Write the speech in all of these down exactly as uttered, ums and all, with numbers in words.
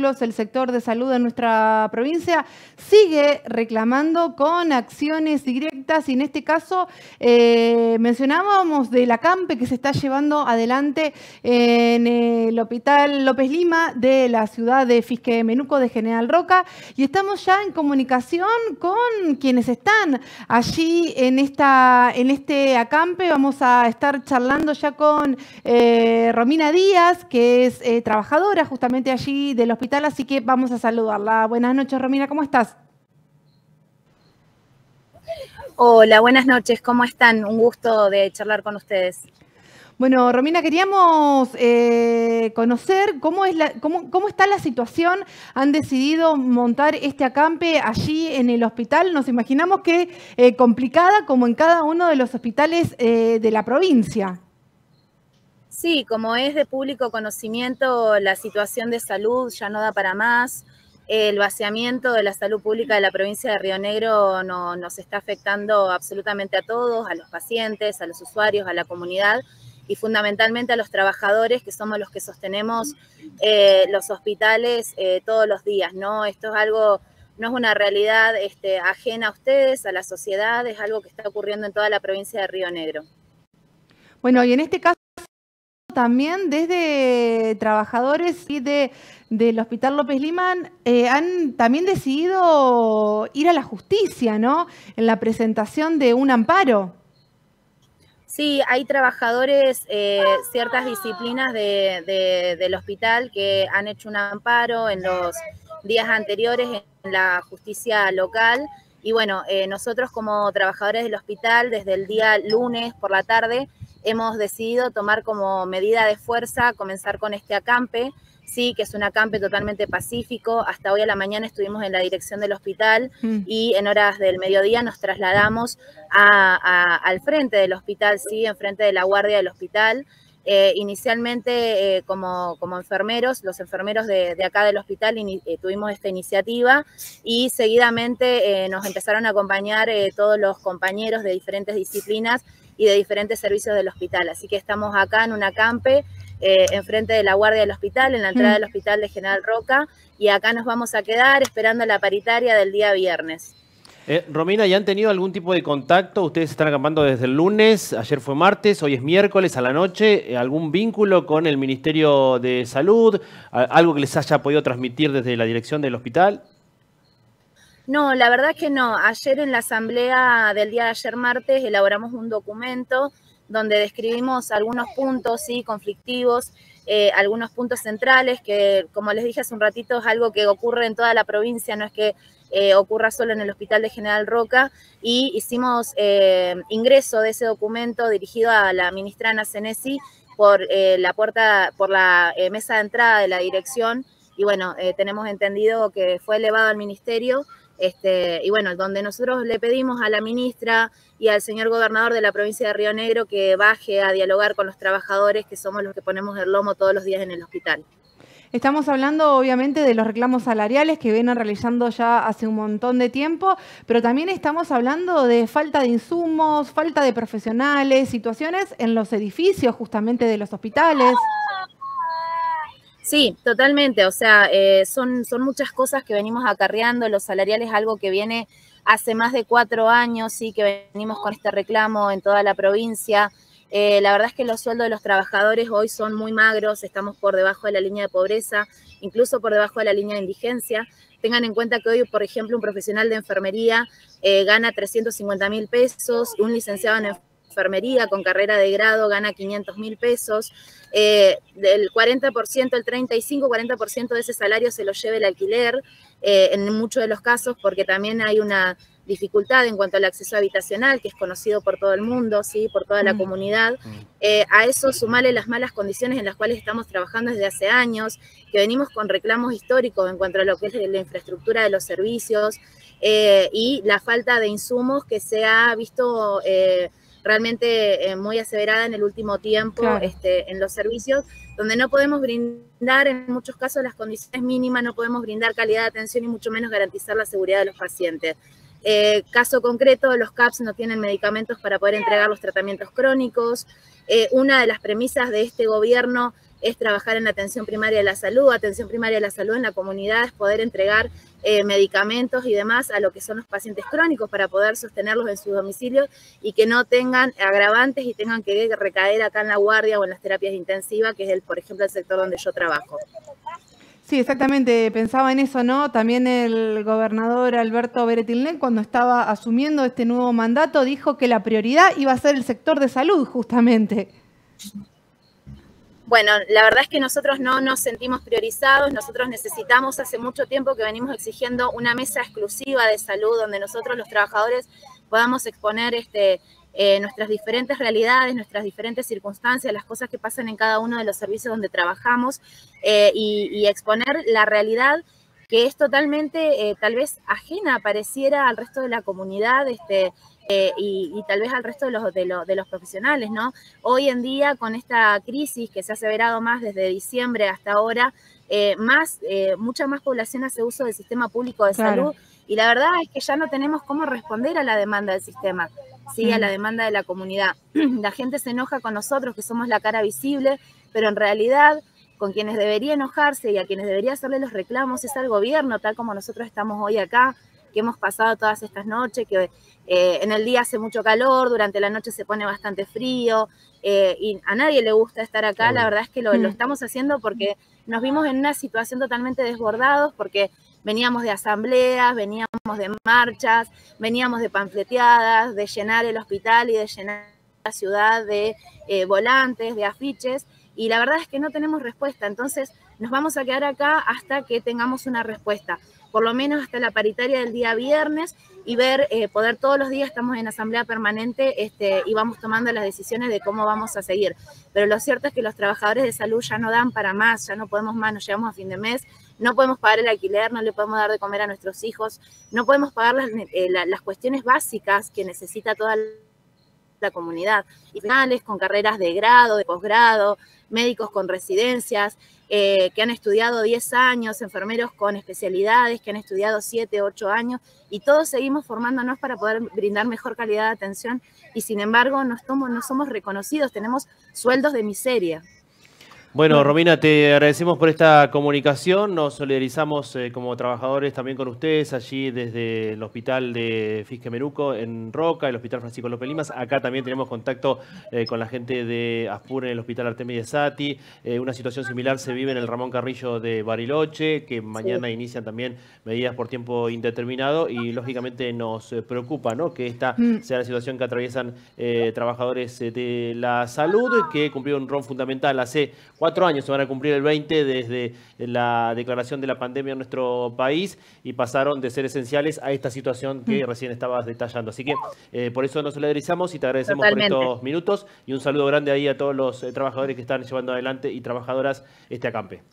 el sector de salud en nuestra provincia sigue reclamando con acciones directas y en este caso eh, mencionábamos del acampe que se está llevando adelante en el Hospital López Lima de la ciudad de Fisquemenuco de General Roca y estamos ya en comunicación con quienes están allí en, esta, en este acampe. Vamos a estar charlando ya con eh, Romina Díaz, que es eh, trabajadora justamente allí del hospital, así que vamos a saludarla. Buenas noches, Romina, ¿cómo estás? Hola, buenas noches, ¿cómo están? Un gusto de charlar con ustedes. Bueno, Romina, queríamos eh, conocer cómo, es la, cómo, cómo está la situación. Han decidido montar este acampe allí en el hospital. Nos imaginamos que eh, complicada como en cada uno de los hospitales eh, de la provincia. Sí, como es de público conocimiento, la situación de salud ya no da para más. El vaciamiento de la salud pública de la provincia de Río Negro no, nos está afectando absolutamente a todos, a los pacientes, a los usuarios, a la comunidad y fundamentalmente a los trabajadores, que somos los que sostenemos eh, los hospitales eh, todos los días, ¿no? Esto es algo, no es una realidad este, ajena a ustedes, a la sociedad, es algo que está ocurriendo en toda la provincia de Río Negro. Bueno, y en este caso también desde trabajadores y de, del Hospital López Lima eh, han también decidido ir a la justicia, ¿no? En la presentación de un amparo. Sí, hay trabajadores, eh, ciertas disciplinas de, de, del hospital que han hecho un amparo en los días anteriores en la justicia local. Y bueno, eh, nosotros como trabajadores del hospital, desde el día lunes por la tarde, hemos decidido tomar como medida de fuerza, comenzar con este acampe, sí, que es un acampe totalmente pacífico. Hasta hoy a la mañana estuvimos en la dirección del hospital mm. y en horas del mediodía nos trasladamos a, a, al frente del hospital, sí, enfrente de la guardia del hospital. Eh, inicialmente eh, como, como enfermeros, los enfermeros de, de acá del hospital in, eh, tuvimos esta iniciativa y seguidamente eh, nos empezaron a acompañar eh, todos los compañeros de diferentes disciplinas y de diferentes servicios del hospital. Así que estamos acá en un acampe, eh, enfrente de la guardia del hospital, en la entrada mm. del hospital de General Roca, y acá nos vamos a quedar esperando la paritaria del día viernes. Eh, Romina, ¿ya han tenido algún tipo de contacto? Ustedes están acampando desde el lunes, ayer fue martes, hoy es miércoles a la noche. ¿Algún vínculo con el Ministerio de Salud? ¿Algo que les haya podido transmitir desde la dirección del hospital? No, la verdad que no. Ayer en la asamblea del día de ayer martes elaboramos un documento donde describimos algunos puntos, sí, conflictivos, eh, algunos puntos centrales que, como les dije hace un ratito, es algo que ocurre en toda la provincia, no es que eh, ocurra solo en el Hospital de General Roca, y hicimos eh, ingreso de ese documento dirigido a la ministra Ana Senesi por eh, la puerta, por la eh, mesa de entrada de la dirección, y bueno, eh, tenemos entendido que fue elevado al ministerio. Este, y bueno, donde nosotros le pedimos a la ministra y al señor gobernador de la provincia de Río Negro que baje a dialogar con los trabajadores, que somos los que ponemos el lomo todos los días en el hospital. Estamos hablando obviamente de los reclamos salariales que vienen realizando ya hace un montón de tiempo, pero también estamos hablando de falta de insumos, falta de profesionales, situaciones en los edificios justamente de los hospitales. Sí, totalmente, o sea, eh, son, son muchas cosas que venimos acarreando, lo salarial es algo que viene hace más de cuatro años, sí, que venimos con este reclamo en toda la provincia. Eh, la verdad es que los sueldos de los trabajadores hoy son muy magros, estamos por debajo de la línea de pobreza, incluso por debajo de la línea de indigencia. Tengan en cuenta que hoy, por ejemplo, un profesional de enfermería eh, gana trescientos cincuenta mil pesos, un licenciado en enfermería enfermería con carrera de grado gana quinientos mil pesos, eh, del cuarenta por ciento, el treinta y cinco, cuarenta por ciento de ese salario se lo lleva el alquiler, eh, en muchos de los casos, porque también hay una dificultad en cuanto al acceso habitacional, que es conocido por todo el mundo, ¿sí? Por toda la comunidad. Eh, a eso sumarle las malas condiciones en las cuales estamos trabajando desde hace años, que venimos con reclamos históricos en cuanto a lo que es la infraestructura de los servicios, eh, y la falta de insumos que se ha visto eh, realmente eh, muy aseverada en el último tiempo, claro. este, en los servicios, donde no podemos brindar en muchos casos las condiciones mínimas, no podemos brindar calidad de atención y mucho menos garantizar la seguridad de los pacientes. Eh, caso concreto, los C A P S no tienen medicamentos para poder entregar los tratamientos crónicos. Eh, una de las premisas de este gobierno es trabajar en la atención primaria de la salud. Atención primaria de la salud en la comunidad es poder entregar eh, medicamentos y demás a lo que son los pacientes crónicos para poder sostenerlos en sus domicilios y que no tengan agravantes y tengan que recaer acá en la guardia o en las terapias intensivas, que es, el, por ejemplo, el sector donde yo trabajo. Sí, exactamente, pensaba en eso, ¿no? También el gobernador Alberto Beretilnec, cuando estaba asumiendo este nuevo mandato, dijo que la prioridad iba a ser el sector de salud, justamente. Bueno, la verdad es que nosotros no nos sentimos priorizados, nosotros necesitamos, hace mucho tiempo que venimos exigiendo una mesa exclusiva de salud donde nosotros los trabajadores podamos exponer este, eh, nuestras diferentes realidades, nuestras diferentes circunstancias, las cosas que pasan en cada uno de los servicios donde trabajamos eh, y, y exponer la realidad que es totalmente, eh, tal vez ajena, pareciera al resto de la comunidad, este, Eh, y, y tal vez al resto de los, de, los, de los profesionales, ¿no? Hoy en día, con esta crisis que se ha aseverado más desde diciembre hasta ahora, eh, más, eh, mucha más población hace uso del sistema público de Claro. salud, y la verdad es que ya no tenemos cómo responder a la demanda del sistema, ¿sí? Mm. A la demanda de la comunidad. La gente se enoja con nosotros, que somos la cara visible, pero en realidad con quienes debería enojarse y a quienes debería hacerle los reclamos es al gobierno, tal como nosotros estamos hoy acá, que hemos pasado todas estas noches, que eh, en el día hace mucho calor, durante la noche se pone bastante frío, eh, y a nadie le gusta estar acá. Sí. La verdad es que lo, lo estamos haciendo porque nos vimos en una situación totalmente desbordados, porque veníamos de asambleas, veníamos de marchas, veníamos de panfleteadas, de llenar el hospital y de llenar la ciudad de eh, volantes, de afiches, y la verdad es que no tenemos respuesta. Entonces nos vamos a quedar acá hasta que tengamos una respuesta, por lo menos hasta la paritaria del día viernes, y ver, eh, poder todos los días, estamos en asamblea permanente este, y vamos tomando las decisiones de cómo vamos a seguir. Pero lo cierto es que los trabajadores de salud ya no dan para más, ya no podemos más, nos llegamos a fin de mes, no podemos pagar el alquiler, no le podemos dar de comer a nuestros hijos, no podemos pagar las, eh, las cuestiones básicas que necesita toda la comunidad, y finales con carreras de grado, de posgrado, médicos con residencias, eh, que han estudiado diez años, enfermeros con especialidades, que han estudiado siete, ocho años, y todos seguimos formándonos para poder brindar mejor calidad de atención, y sin embargo no somos, no somos reconocidos, tenemos sueldos de miseria. Bueno, Romina, te agradecemos por esta comunicación, nos solidarizamos eh, como trabajadores también con ustedes allí desde el hospital de Fisquemenuco en Roca, el hospital Francisco López Limas. Acá también tenemos contacto eh, con la gente de Aspur en el hospital Artemio Sati. Eh, una situación similar se vive en el Ramón Carrillo de Bariloche, que mañana sí. inician también medidas por tiempo indeterminado, y lógicamente nos eh, preocupa, ¿no?, que esta mm. sea la situación que atraviesan eh, trabajadores eh, de la salud, que cumplieron un rol fundamental hace cuatro años, se van a cumplir el veinte desde la declaración de la pandemia en nuestro país, y pasaron de ser esenciales a esta situación que mm. recién estabas detallando. Así que eh, por eso nos solidarizamos y te agradecemos Totalmente. por estos minutos, y un saludo grande ahí a todos los eh, trabajadores que están llevando adelante y trabajadoras este acampe.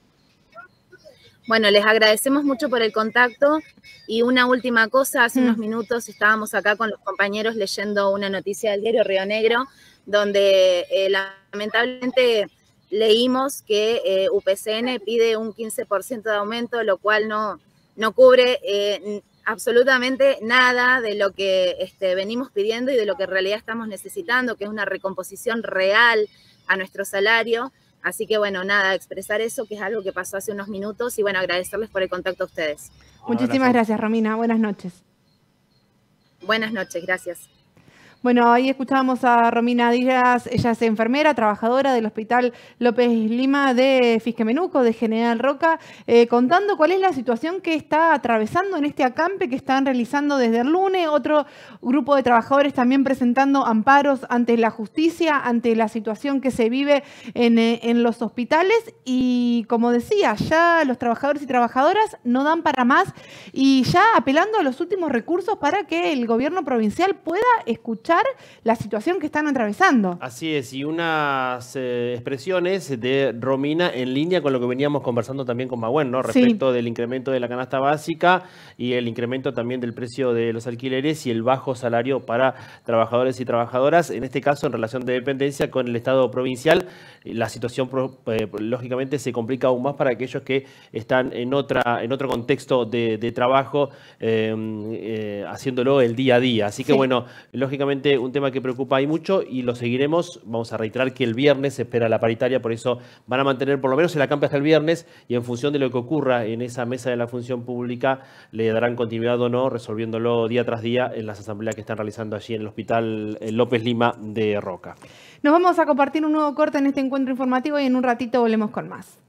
Bueno, les agradecemos mucho por el contacto, y una última cosa, hace mm. unos minutos estábamos acá con los compañeros leyendo una noticia del diario Río Negro, donde eh, lamentablemente leímos que eh, U P C N pide un quince por ciento de aumento, lo cual no, no cubre eh, absolutamente nada de lo que este, venimos pidiendo y de lo que en realidad estamos necesitando, que es una recomposición real a nuestro salario. Así que bueno, nada, expresar eso, que es algo que pasó hace unos minutos, y bueno, agradecerles por el contacto a ustedes. Muchísimas gracias, Romina. Buenas noches. Buenas noches, gracias. Bueno, ahí escuchábamos a Romina Díaz, ella es enfermera, trabajadora del Hospital López Lima de Fisquemenuco, de General Roca, eh, contando cuál es la situación que está atravesando en este acampe que están realizando desde el lunes. Otro grupo de trabajadores también presentando amparos ante la justicia, ante la situación que se vive en, eh, en los hospitales. Y como decía, ya los trabajadores y trabajadoras no dan para más, y ya apelando a los últimos recursos para que el gobierno provincial pueda escuchar la situación que están atravesando. Así es, y unas eh, expresiones de Romina en línea con lo que veníamos conversando también con Magüen, ¿no?, respecto sí. del incremento de la canasta básica y el incremento también del precio de los alquileres y el bajo salario para trabajadores y trabajadoras, en este caso en relación de dependencia con el Estado provincial. La situación eh, lógicamente se complica aún más para aquellos que están en, otra, en otro contexto de, de trabajo, eh, eh, haciéndolo el día a día. Así que sí. bueno, lógicamente obviamente un tema que preocupa ahí mucho y lo seguiremos. Vamos a reiterar que el viernes se espera la paritaria, por eso van a mantener por lo menos el acampe hasta el viernes y en función de lo que ocurra en esa mesa de la función pública le darán continuidad o no, resolviéndolo día tras día en las asambleas que están realizando allí en el Hospital López Lima de Roca. Nos vamos a compartir un nuevo corte en este encuentro informativo y en un ratito volvemos con más.